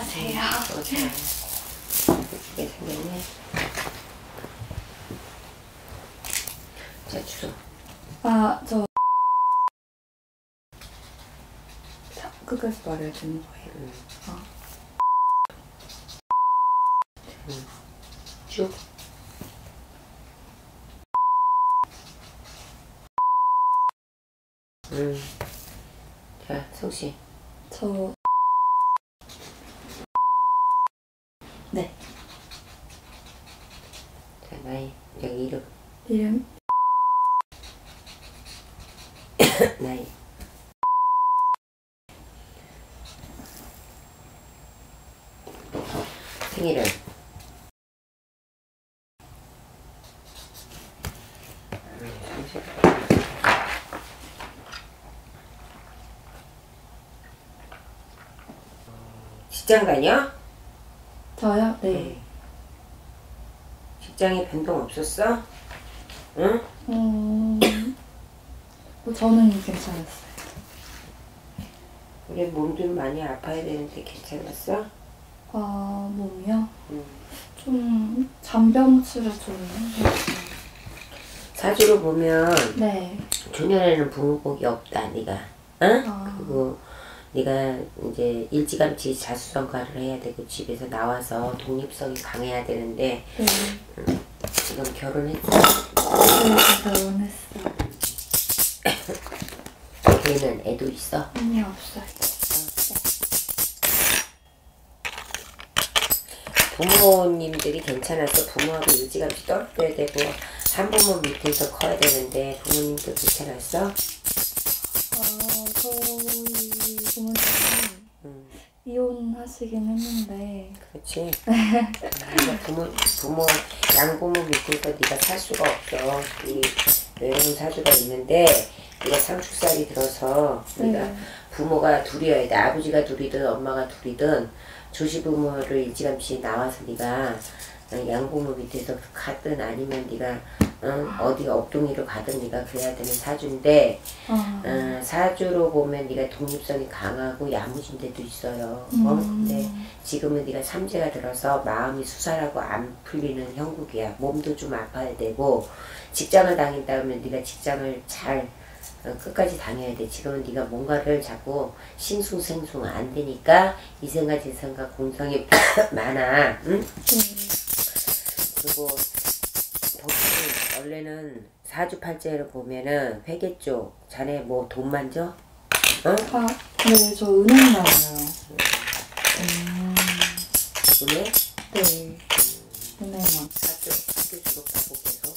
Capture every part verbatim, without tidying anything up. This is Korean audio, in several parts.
안녕하세요. 어떻게 생겼네. 자, 주소. 아, 저 끝까지 말해야 되는 거예요. 응. 아. 응. 쭉. 응. 자, 성씨. 저 네. 자, 나이. 여기 이름. 이름 나이. 생일은 직장 다녀? 저요? 네. 응. 직장에 변동 없었어? 응? 음, 뭐 저는 괜찮았어요. 우리 몸 좀 많이 아파야 되는데 괜찮았어? 아, 몸이요? 응. 좀 잔병치를 좀 사주로 보면 네. 조년에는 부모복이 없다, 네가. 응? 아. 그리고 네가 이제 일찌감치 자수성가를 해야 되고 집에서 나와서 독립성이 강해야 되는데 네. 응. 지금 결혼했어? 네, 저 결혼했어요. 걔는 애도 있어? 아니, 없어요. 부모님들이 괜찮아서 부모하고 일찌감치 떨어져야 되고 한부모 밑에서 커야 되는데 부모님도 괜찮았어? 아, 저희 부모님이 응. 이혼하시긴 했는데. 그렇지. 네가 부모, 부모, 양부모 밑에서 네가 살 수가 없어. 이 외로운 사주가 있는데 네가 상축살이 들어서 네가 네. 부모가 둘이어야 돼. 아버지가 둘이든 엄마가 둘이든 조시부모를 일찌감치 나와서 네가 양부모 밑에서 가든 아니면 네가 어, 어디가 업동이로 가든 네가 그래야 되는 사주인데 아. 어, 사주로 보면 네가 독립성이 강하고 야무진 데도 있어요. 음. 어? 근데 지금은 네가 삼재가 들어서 마음이 수살하고 안 풀리는 형국이야. 몸도 좀 아파야 되고 직장을 다닌다 그러면 네가 직장을 잘 어, 끝까지 다녀야 돼. 지금은 네가 뭔가를 자꾸 싱숭생숭 안 되니까 이 생각 저 생각 공성이 많아. 응? 네. 그리고 보통 원래는 사주팔자를 보면은 회계 쪽 자네 뭐 돈 만져? 어? 아, 네, 저 은행 다녀요. 음. 은행? 네. 은행만. 학교 학교 졸업하고 계속.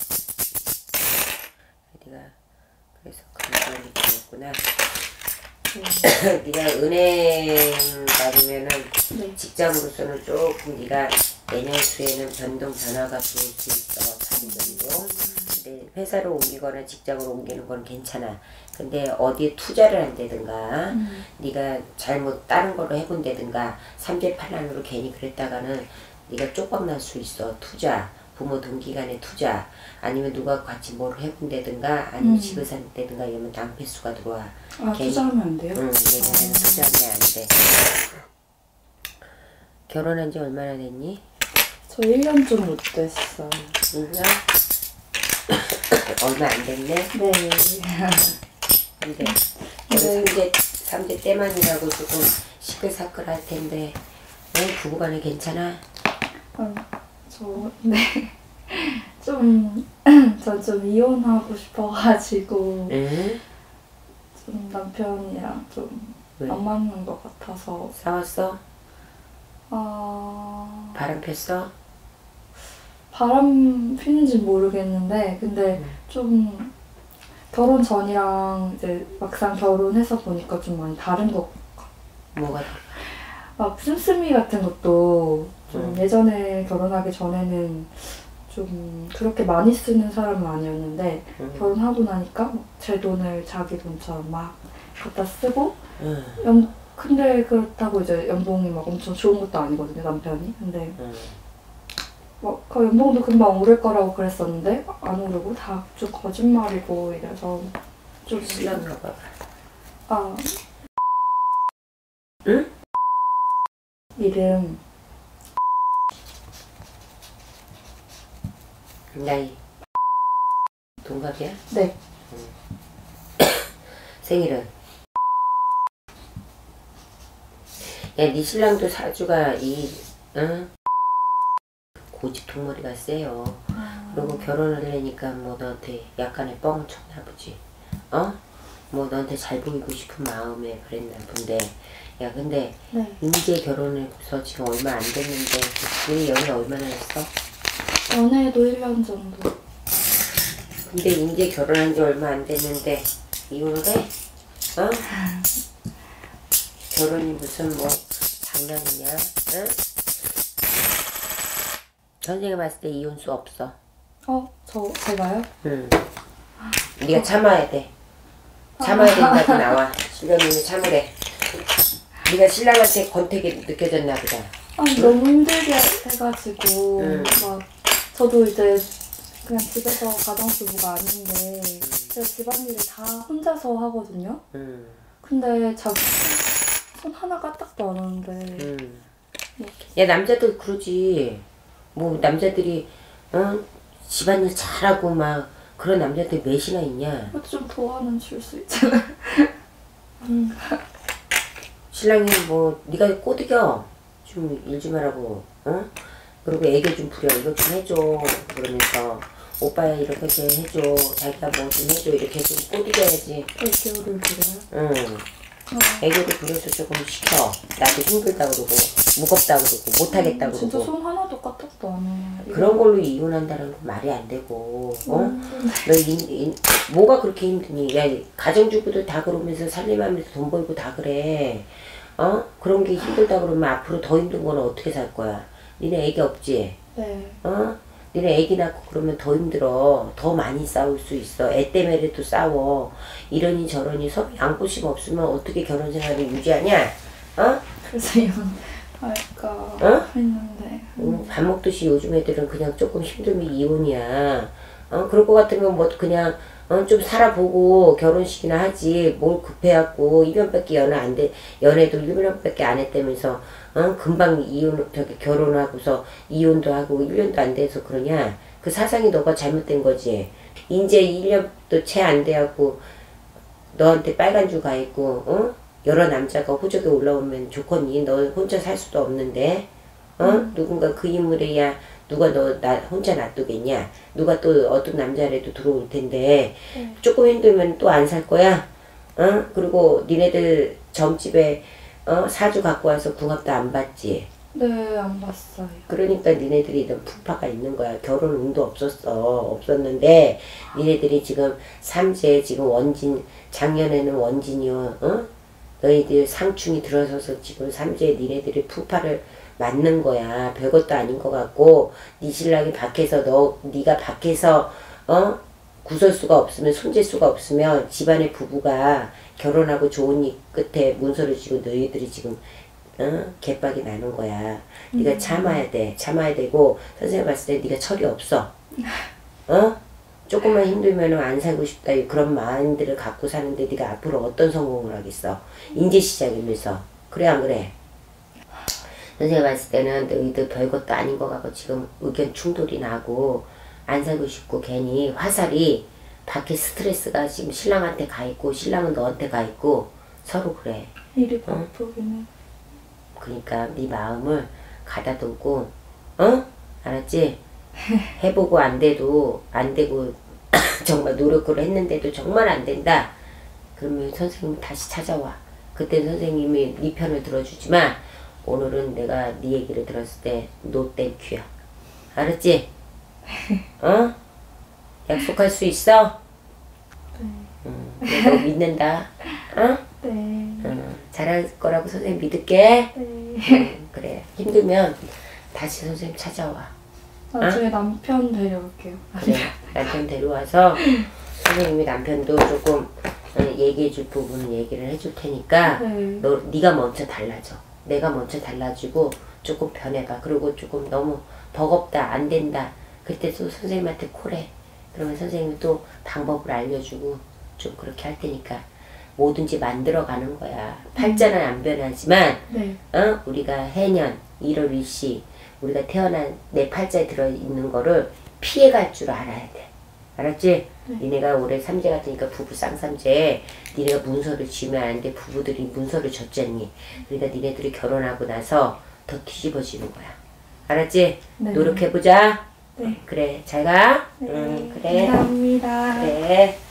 네. 네가 그래서 그런 걸 느꼈구나. 네. 네가 은행 다니면은 네. 직장으로서는 조금 네가 내년 초에는 변동 변화가 들어올 수 있어. 자기적으로. 근데 회사로 옮기거나 직장으로 옮기는 건 괜찮아. 근데 어디에 투자를 한다든가 음. 네가 잘못 다른 걸로 해본다든가 삼재팔란으로 괜히 그랬다가는 네가 쪽박 날 수 있어. 투자, 부모 동기간에 투자, 아니면 누가 같이 뭘 해본다든가 아니면 음. 집을 산다든가 이러면 낭패수가 들어와. 아, 괜히, 투자하면 안 돼요? 응, 얘네는 투자하면 안 돼. 결혼한 지 얼마나 됐니? 저 일 년 좀 못 됐어요. 일 년? 얼마 안 됐네? 네. 근데 네. 삼재, 삼재 때만이라고 조금 시끌사끌할 텐데 어, 부부간에 괜찮아? 아, 저, 네. 좀, 저 좀 이혼하고 싶어가지고, 응? 좀 남편이랑 좀 왜? 안 맞는 것 같아서. 싸웠어? 아, 바람 폈어? 바람 피는지 모르겠는데, 근데 응. 좀 결혼 전이랑 이제 막상 결혼해서 보니까 좀 많이 다른 것 같아요. 뭐가? 막 씀씀이 같은 것도 좀 음. 예전에 결혼하기 전에는 좀 그렇게 많이 쓰는 사람은 아니었는데 응. 결혼하고 나니까 제 돈을 자기 돈처럼 막 갖다 쓰고 응. 연, 근데 그렇다고 이제 연봉이 막 엄청 좋은 것도 아니거든요, 남편이. 근데 응. 막 그 연봉도 금방 오를 거라고 그랬었는데 안 오르고 다 좀 거짓말이고 이래서 좀 신랑가 봐. 아, 응? 이름 나이 동갑이야? 네. 생일은? 야, 네 신랑도 사주가 이 응? 고집 퉁머리가 세요. 아... 그리고 결혼을 하려니까 뭐 너한테 약간의 뻥을 쳤나 보지. 어? 뭐 너한테 잘 보이고 싶은 마음에 그랬나 본데. 야, 근데 네. 이제 결혼해서 지금 얼마 안 됐는데 우리 연애 얼마나 했어? 연애도 일 년 정도. 근데 이제 결혼한 지 얼마 안 됐는데 이혼을 해? 어? 결혼이 무슨 뭐 장난이냐? 응? 선생님 봤을 때 이혼수 없어. 어? 저, 제가요? 응. 네가 참아야 돼. 참아야 된다고 나와. 신령님이 참으래. 네가 신랑한테 권태기 느껴졌나 보다. 아니 너무 힘들게 해가지고 응. 막 저도 이제 그냥 집에서 가정주부가 아닌데 제가 집안일을 다 혼자서 하거든요. 응. 근데 자기 손 하나 까딱도 안 하는데 응. 야, 남자들 그러지. 뭐 남자들이 어? 집안일 잘하고 막 그런 남자들 몇이나 있냐. 좀 도와는 줄 수 있잖아요. 음. 신랑이 뭐 네가 꼬드겨 좀 일 좀 하라고. 어? 그리고 애교 좀 부려. 이거 좀 해줘. 그러면서 오빠야 이렇게 좀 해줘. 자기가 뭐 좀 해줘. 이렇게 좀 꼬드겨야지. 애교를 부려요? 응. 어. 애교를 부려서 조금 시켜. 나도 힘들다 그러고 무겁다 그러고 못하겠다 음, 그러고. 진짜 손 하나도 까딱도 안 해요. 그런 걸로 이혼한다는 건 말이 안 되고. 어? 음. 너 인, 인, 뭐가 그렇게 힘드니? 야, 가정주부들 다 그러면서 살림하면서 돈 벌고 다 그래. 어? 그런 게 힘들다 그러면 앞으로 더 힘든 거는 어떻게 살 거야? 니네 애기 없지? 네. 어? 니네 애기 낳고 그러면 더 힘들어. 더 많이 싸울 수 있어. 애 때문에라도 싸워. 이러니 저러니 서로 양보심 없으면 어떻게 결혼 생활을 유지하냐? 어? 그래서 이혼 할까 어? 했는데 음, 밥 먹듯이 요즘 애들은 그냥 조금 힘들면 이혼이야. 어? 그럴 것 같으면 뭐 그냥 어? 좀 살아보고 결혼식이나 하지. 뭘 급해갖고 일 년밖에 연애 안 돼. 연애도 일 년밖에 안 했다면서 어? 금방 이혼, 저기 결혼하고서 이혼도 하고 일 년도 안 돼서 그러냐? 그 사상이 너가 잘못된 거지. 이제 일 년도 채 안 돼갖고 너한테 빨간 줄 가 있고 어? 여러 남자가 호적에 올라오면 좋겠니? 너 혼자 살 수도 없는데 어? 음. 누군가 그 인물에야 누가 너 나 혼자 놔두겠냐? 누가 또 어떤 남자라도 들어올 텐데 네. 조금 힘들면 또 안 살 거야? 어? 그리고 니네들 점집에 어? 사주 갖고 와서 궁합도 안 받지? 네, 안 봤어요. 그러니까 니네들이 이런 풍파가 있는 거야. 결혼 운도 없었어. 없었는데 니네들이 지금 삼재 지금 원진 작년에는 원진이요. 어? 너희들 상충이 들어서서 지금 삼재 니네들이 풍파를 맞는 거야. 별것도 아닌 것 같고 네 신랑이 밖에서 너 네가 밖에서 어? 구설수가 없으면 손재수가 없으면 집안의 부부가 결혼하고 좋은 일 끝에 문서를 지고 너희들이 지금 어? 개빡이 나는 거야. 네가 음. 참아야 돼. 참아야 되고 선생님 봤을 때 네가 철이 없어. 어? 조금만 힘들면 안 살고 싶다 그런 마인드를 갖고 사는데 네가 앞으로 어떤 성공을 하겠어. 인제 시작이면서. 그래 안 그래? 선생님 봤을 때는 너희들 별것도 아닌 것 같고 지금 의견 충돌이 나고 안 살고 싶고 괜히 화살이 밖에 스트레스가 지금 신랑한테 가 있고 신랑은 너한테 가 있고 서로 그래. 일이 어? 바쁘긴 해. 그러니까 네 마음을 가다두고 어? 알았지? 해보고 안 돼도 안 되고 정말 노력을 했는데도 정말 안 된다. 그러면 선생님 다시 찾아와. 그때 선생님이 네 편을 들어주지만 오늘은 내가 네 얘기를 들었을 때 노 땡큐야. 알았지? 어? 약속할 수 있어? 네. 응, 너 믿는다. 어? 네. 응, 잘할 거라고 선생님 믿을게. 네. 응, 그래. 힘들면 다시 선생님 찾아와. 나중에 어? 남편 데려올게요. 그래. 남편 데려와서 선생님이 남편도 조금 얘기해 줄 부분은 얘기를 해줄 테니까 네. 너, 네가 먼저 달라져. 내가 먼저 달라지고 조금 변해봐. 그리고 조금 너무 버겁다. 안 된다. 그때 또 선생님한테 콜해. 그러면 선생님이 또 방법을 알려주고 좀 그렇게 할 테니까 뭐든지 만들어가는 거야. 팔자는 안 변하지만 네. 어? 우리가 해년 일월 일시 우리가 태어난 내 팔자에 들어있는 거를 피해갈 줄 알아야 돼. 알았지? 네. 니네가 올해 삼재 같으니까 부부 쌍삼재. 니네가 문서를 지으면 안 돼. 부부들이 문서를 줬잖니. 그러니까 니네들이 결혼하고 나서 더 뒤집어지는 거야. 알았지? 네. 노력해보자. 네. 그래, 잘 가. 네. 응, 그래. 감사합니다. 그래.